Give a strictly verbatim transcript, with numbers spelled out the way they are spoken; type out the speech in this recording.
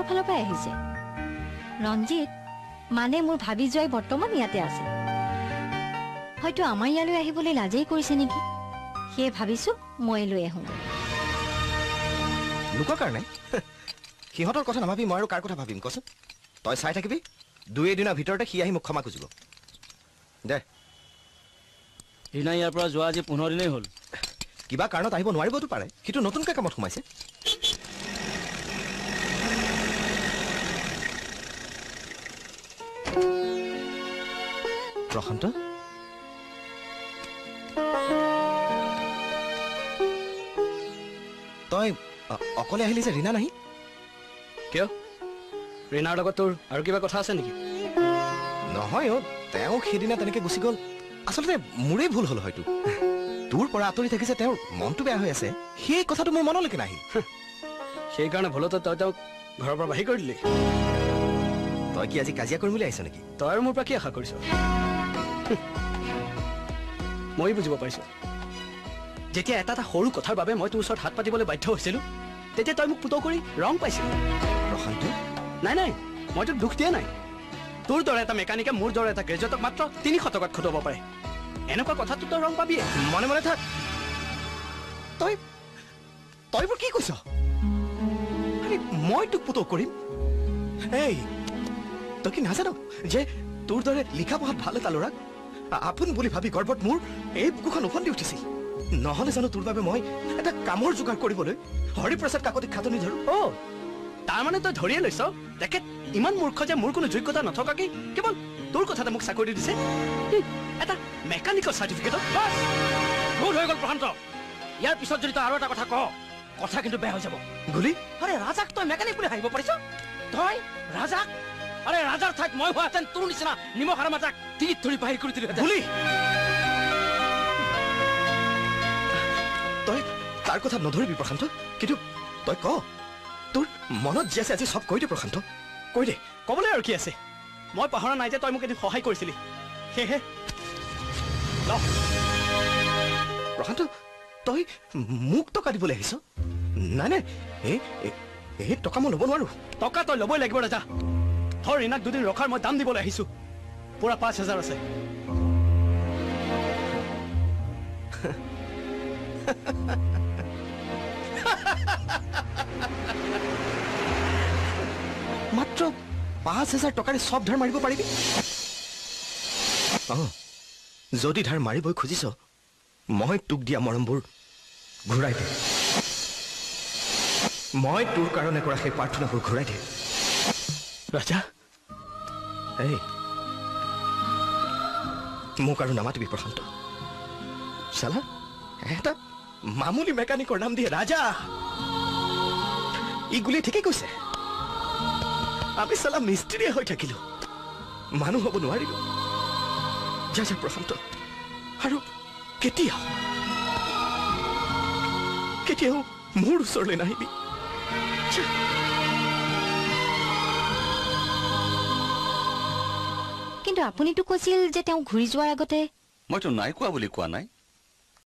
আপোনালোকৰ ফালৰ পৰা আহিছে ৰঞ্জিত মানে মোৰ ভাবি যোৱাই বৰ্তমান ইয়াতে আছে হয়তো আমাৰ ইয়ালৈ আহিবলৈ লাজেই কৰিছে নেকি সেয়ে ভাবিছো মই লৈ আহোঁ লুকৰ কাৰণে সিহঁতৰ কথা নাভাবি মই আৰু কাৰ কথা ভাবিম কচোন তই চাই থাকিবি দুই এদিনৰ ভিতৰতে সি আহি মোক ক্ষমা খুজিব দে ৰীণা ইয়াৰ পৰা যোৱা আজি পোন্ধৰ দিনেই হ'ল কিবা কাৰণত আহিব নোৱাৰিবতো পাৰে সিটো নতুনকৈ কামত সোমাইছে প্ৰশান্ত তই অকলে আহিলি যে ৰীণা নাহি কিয় ৰীণাৰ লগত তোৰ আৰু কিবা কথা আছে নেকি নহয় অ তেওঁ সেইদিনা তেনেকে গুচি গ'ল আচলতে মোৰেই ভুল হ'ল হয়তো তোৰ পৰা আঁতৰি থাকিছে তেওঁৰ মনটো বেয়া হৈ আছে সেই কথাটো মোৰ মনলৈকে নাহিল সেইকাৰণে ভুলতে তই তেওঁক ঘৰৰ পৰা বাহিৰ কৰি দিলি তই কি আজি কাজিয়া কৰিম বুলি আহিছ নেকি তই আৰু মোৰ পৰা কি আশা কৰিছ মই বুজিব পাৰিছো যেতিয়া এটা এটা সৰু কথাৰ বাবে মই তোৰ ওচৰত হাত পাতিবলৈ বাধ্য হৈছিলো তেতিয়া তই মোক পুতৌ কৰি ৰং পাইছিল প্ৰশান্ত নাই নাই মই তোক দুখ দিয়া নাই তোৰ দৰে এটা মেকানিকে মোৰ দৰে এটা গ্ৰেজুৱেটক মাত্ৰ তিনিশ টকাত খটুৱাব পাৰে এনেকুৱা কথাটো তই ৰং পাবিয়ে মনে মনে থাক তই তই মোৰ কি কৈছ মই তোক পুতৌ কৰিম এই তই কি নাজানো যে তোৰ দৰে লিখা পঢ়াত ভাল এটা ল'ৰাক আপোন বুলি ভাবি গৰ্বত মোৰ এই বুকুখন উফন্দি উঠিছিল নহ'লে জানো তোৰ বাবে মই এটা কামৰ যোগাৰ কৰিবলৈ হৰিপ্ৰসাদ কাকতিক খাটনি ধৰো অ তাৰমানে তই ধৰিয়ে লৈছ তেখেত ইমান মূৰ্খ যে মোৰ কোনো যোগ্যতা নথকাকেই কেৱল তোৰ কথাতে মোক চাকৰি দিছে এটা মেকানিকেল চাৰ্টিফিকেট ভুল হৈ গ'ল প্ৰশান্ত ইয়াৰ পিছত যদি তই আৰু এটা কথা কৱ কথা কিন্তু বেয়া হৈ যাব গুলি আৰে ৰাজাক তই মেকানিক বুলি ভাবিব পাৰিছ তই ৰাজাক আৰে ৰাজাৰ ঠাইত মই হোৱাহেঁতেন তোৰ নিচিনা নিমখ আৰু মাজাক টিকিট ধৰি বাহিৰ কৰি দিলো গুলি তই তাৰ কথা নধৰিবি প্ৰশান্ত কিন্তু তই ক তোৰ মনত যি আছে আজি চব কৈ দে প্ৰশান্ত কৈ দে ক'বলৈ আৰু কি আছে মই পাহৰা নাই যে তই মোক এদিন সহায় কৰিছিলি সেয়েহে প্ৰশান্ত তই মোক টকা দিবলৈ আহিছ নাই নাই এই এই টকা মই ল'ব নোৱাৰো টকা তই ল'বই লাগিব ৰাজা ধৰ ৰীণাক দুদিন ৰখাৰ মই দাম দিবলৈ আহিছো পুৰা পাঁচ হাজাৰ আছে মাত্ৰ পাঁচ হাজাৰ টকাৰে চব ধাৰ মাৰিব পাৰিবি অ যদি ধাৰ মাৰিবই খুজিছ মই তোক দিয়া মৰমবোৰ ঘূৰাই দে মই তোৰ কাৰণে কৰা সেই প্ৰাৰ্থনাবোৰ ঘূৰাই দে ৰাজা এই মোক আৰু নামাতিবি প্ৰশান্ত চালা এটা মামুলি মেকানিকৰ নাম দিয়ে ৰাজা ই গুলি ঠিকেই কৈছে আমি চালা মিস্ত্ৰীয়ে হৈ থাকিলো মানুহ হ'ব নোৱাৰিলো যা যা প্ৰশান্ত আৰু কেতিয়াও কেতিয়াও মোৰ ওচৰলৈ নাহিবি কিন্তু আপুনিতো কৈছিল যে তেওঁ ঘূৰি যোৱাৰ আগতে মইতো নাই কোৱা বুলি কোৱা নাই